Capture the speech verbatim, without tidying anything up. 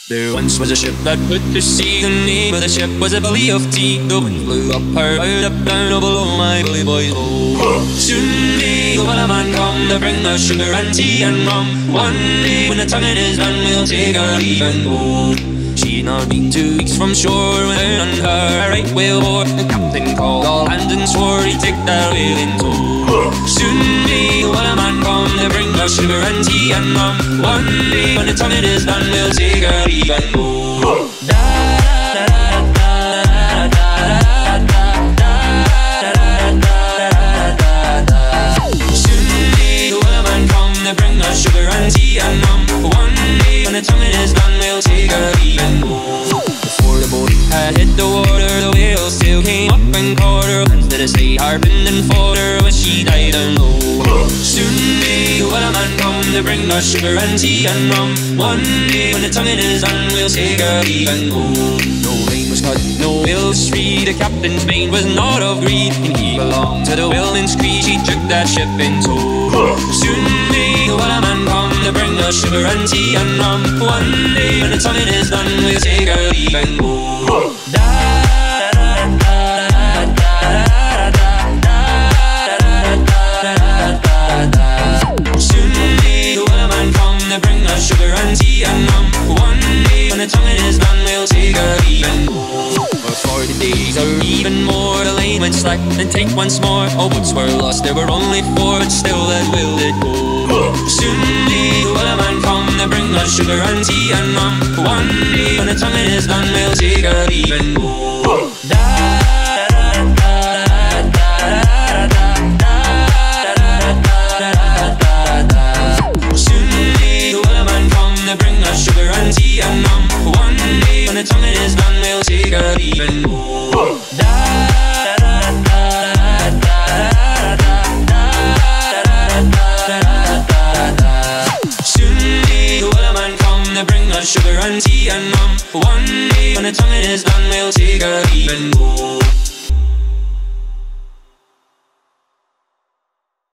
There once was a ship that put to sea. The name of the ship was a belly of tea. The wind blew up her bow, up down, oh below my bully boys. Oh, soon may the wellerman come to bring us sugar and tea and rum. One day when the tonguing is done, we'll take our leave and go. She'd not been two weeks from shore when out on her a right whale bore. The captain called all hands and swore he'd take that whale in tow. Soon may the wellerman come to bring us sugar and tea and rum. One day when the tonguing is done, we'll take our leave and go. Soon may the wellerman come to bring us sugar and tea and rum. One day when the tonguing is done, we'll take our leave and go. Before the boat had hit the water, the whale's tail came up and caught her. Instead of stay harping and fought her, but she died alone. Soon may the wellerman come to bring us sugar and tea and rum. One day when the tonguing is done, we'll take our leave and go. No rain was cut, no whale was free. The captain's mate was not of greed, and he belonged to the whaleman's creed. He took that ship in tow. Soon may the wellerman come to bring us sugar and tea and rum. One day when the tonguing is done, we'll take our leave and go. Soon may the wellerman come to bring us sugar and tea and rum. One day when the tonguing is done, we'll take our leave and go. For forty days or even more, the lane went slack and tight once more. All boats were lost, there were only four, but still that whale did go. Soon may the wellerman come to bring us sugar and tea and rum. One day when the tonguing is done, we'll take our leave and go. Soon may the wellerman come to bring us sugar and tea and rum. One day when the tonguing is done, we'll take our leave and go. Soon may the wellerman come to bring us sugar and tea and rum. One day when the tonguing is done, we'll take our leave and go.